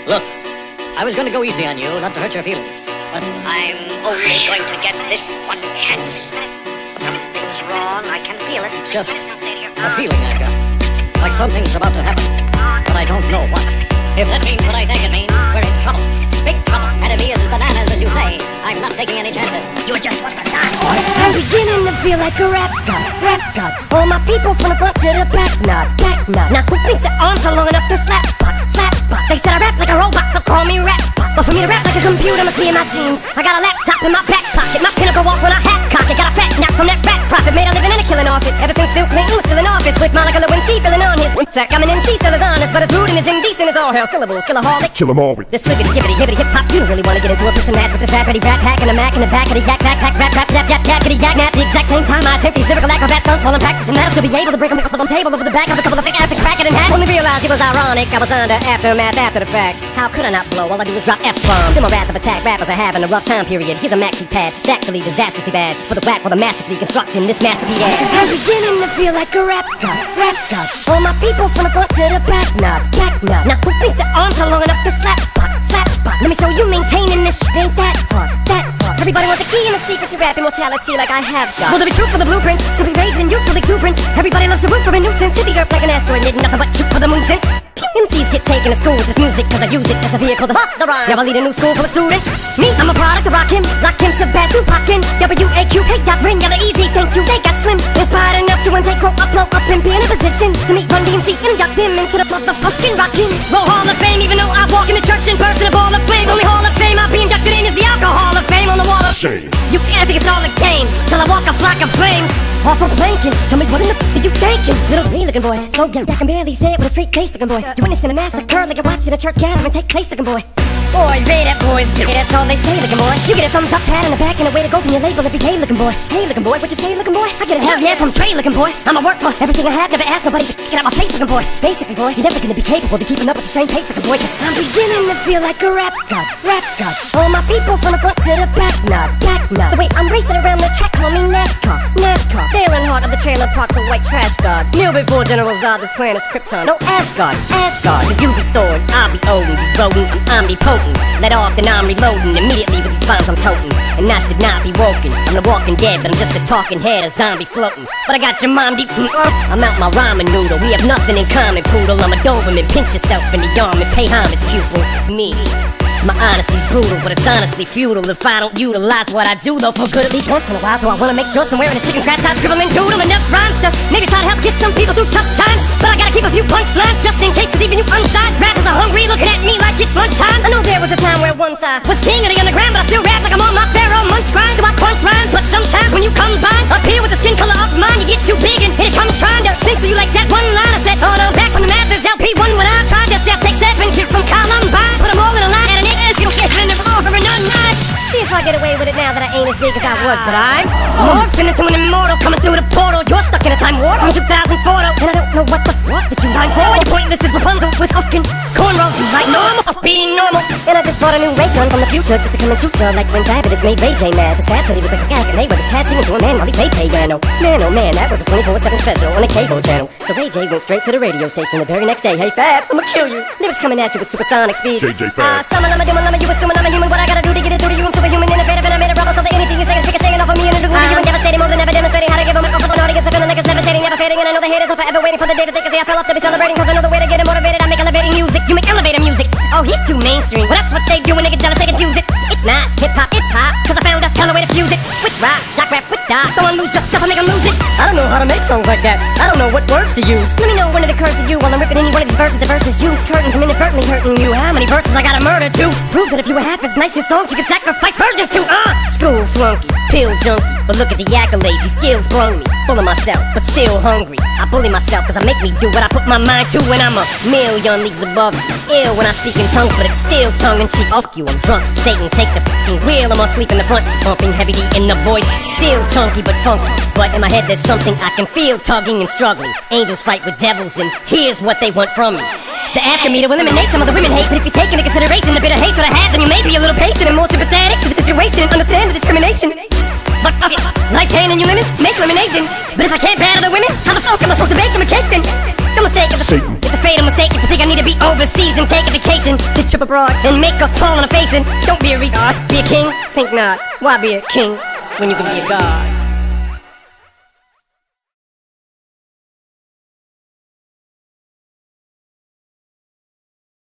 Look, I was going to go easy on you, not to hurt your feelings, but I'm only going to get this one chance. Something's wrong, I can feel it. It's just a feeling I've got. Like something's about to happen, but I don't know what. If that means what I think it means, we're in trouble. Big trouble. And if he is as bananas as you say, I'm not taking any chances. You just want to die. I'm beginning to feel like a rap god, rap god. All my people from the front to the back, nod, back nod. Now who thinks their arms are long enough to slap box, slap box? They said I rap like a robot, so call me rap bot. But for me to rap like a computer must be in my genes. I got a laptop in my back pocket, my pinnacle walk when I hat cock it. Got a fat knock from that rat profit, made a living and a killing off it. Ever since Bill Clinton was still in office, with Monica Lewinsky filling on his sack. I'm an MC, still as honest, but as rude and as indecent as all hell. Syllables, killaholic, kill 'em all with this flippity, hippity, hippity, hip hop. You don't really wanna get into a piss and match with this rappity rap hack and a mac in the back of the yak backpack rap rap yap yap yakety yak nap. The exact same time I attempt these lyrical acrobat stunts while I'm practicing math to be able to break them up on the table over the back of a couple of thick ass to crack it in half. Only realized it was ironic, I was under aftermath after the fact. How could I not blow? All I do is drop F-bombs. In my wrath of attack, rappers are having a rough time period. Here's a maxi pad, it's actually disastrously bad. For the whack with a masterfully constructing this masterpiece. I'm beginning to feel like a rap god, rap god. All my people from the front to the back nod, back nod. Now who thinks their arms are long enough to slap box, slap box? Let me show you maintaining this shit ain't that hard, that hard. Everybody wants the key and the secret to rap immortality like I have got. Will there be truth for the blueprints? Simply rage and youthful exuberance. Everybody loves to root for a nuisance. Hit the earth like an asteroid, did nothing but shoot for the moon since. MCs get taken to school with this music, cause I use it as a vehicle to bust the rhyme. Now I lead a new school full of students. Me, I'm a product of Rakim, Shabazz, Tupac, W-A-Q, hate that ring, got it easy, thank you, they got slim. Inspired enough to intake, grow up, blow up, and be in a position to meet Run DMC and induct him into the motherfucking rockin' roll Hall of Fame. Even though I walk in the church in person, a ball of flames. Only Hall of Fame I'll be inducted in is the Alcohol of Fame on the wall of shame. You can't think it's all a game till I walk a flock of flames. Awful planking, tell me what in the f*** are you thinking? Little green looking boy, so young I can barely say it with a straight face looking boy. You're witnessing a massacre like you're watching a church gathering take place looking boy. Boy, they that boy's big, that's all they say looking boy. You get a thumbs up, pat on the back, and a way to go from your label every day looking boy. Hey looking boy, what you say looking boy? I get a hell yeah from Trey looking boy. I'ma work for everything I have, never ask nobody to get out my face looking boy. Basically boy, you're never gonna be capable of keeping up with the same pace looking boy. Cause I'm beginning to feel like a rap god, rap god. All my people from the front to the back nod, back nod. The way I'm racing around the track, call me NASCAR, NASCAR. Dale Hart of the trailer park, the white trash god. Kneel before General Zod, this planet's Krypton. No Asgard, Asgard. So you be Thor, I'll be Odin. You rodent, I'm omnipotent. Let off, then I'm reloading immediately with these bombs I'm toting. And I should not be woken. I'm the walking dead, but I'm just a talking head, a zombie floating. But I got your mom deep I'm out my ramen noodle. We have nothing in common, poodle. I'm a Doberman. Pinch yourself in the arm and pay homage, pupil. It's me. My honesty's brutal, but it's honestly futile if I don't utilize what I do, though, for good at least once in a while. So I wanna make sure somewhere in the chicken scratch I scribble and doodle enough rhymes to maybe try to help get some people through tough times. But I gotta keep a few punchlines just in case, cause even you unsigned rappers are hungry, looking at me like it's lunchtime. I know there was a time where once I was king of the underground, but I still rap like I'm on my Pharaoh Munch grind. So I punch rhymes, but sometimes when you combine up here with the skin color of mine, you get too big and here it comes trying to sing. So you like that one line I said, oh no, back from the Mathers LP1 when I tried to sell take 7 kids from Columbine. Put them all in a line and an ass, you don't get in the over and unnice. See if I get away with it now that I ain't as big as I was, but I'm morphing into an immortal coming through the portal. You're stuck in a time warp from 2004, and I don't know what the fuck that you line for. You're pointless as Rapunzel with Ufkin cornrows. You like normal of being normal. And I just bought a new ray gun from the future just to come and shoot you like when Diabetes made Ray J mad. This cat said he was like a cat and they were this cat singing to a man while he played piano. Man, oh man, that was a 24/7 special on the cable channel. So Ray J went straight to the radio station the very next day. Hey Fab, I'ma kill you. Lyrics coming at you with supersonic speed. JJ Fab. Summon, I'm a doom, you assuming I'm a human. What I gotta do to get it through to you? I'm superhuman, innovative, and I made a rubber so that anything you say is ricocheting off of me and it'll you and devastating more than ever demonstrating how to give them a couple of audience. I feel like it's levitating, never fading, and I know the haters are forever waiting for the day to think. See, I fell off to be celebrating, cause I know the way to get it motivated. I make elevating music, you make elevator music. Oh, he's too mainstream. Well, that's what they do when they get jealous, they confuse it. It's not hip hop, it's pop, cause I found a hell of a way to fuse it. With rock, shock rap, with die. Don't lose yourself, I make them lose it. I don't know how to make songs like that. I don't know what words to use. Let me know when it occurs to you while I'm ripping any one of these verses. The verses use curtains, I'm inadvertently hurting you. How many verses I gotta murder to prove that if you were half as nice as songs, you could sacrifice virgins to? School flunky, pill junkie, but look at the accolades, these skills brung me. Full of myself, but still hungry. I bully myself cause I make me do what I put my mind to. When I'm a million leagues above you. Ill when I speak in tongues, but it's still tongue in cheek. Fuck you, I'm drunk, so Satan take the fucking wheel. I'm asleep in the front, pumping heavy D in the voice. Still chunky but funky, but in my head there's something I can feel tugging and struggling. Angels fight with devils and here's what they want from me. They're asking me to eliminate some of the women hate, but if you take into consideration the bitter hatred I had, then you may be a little patient and more sympathetic to the situation and understand the discrimination. But like saying in your lemons, make lemonade then. But if I can't battle the women, how the fuck am I supposed to bake them a cake then? No mistake, it's a fatal mistake if you think I need to be overseas and take a vacation to trip abroad and make up fall on a face and don't be a retard, be a king. Think not. Why be a king when you can be a god?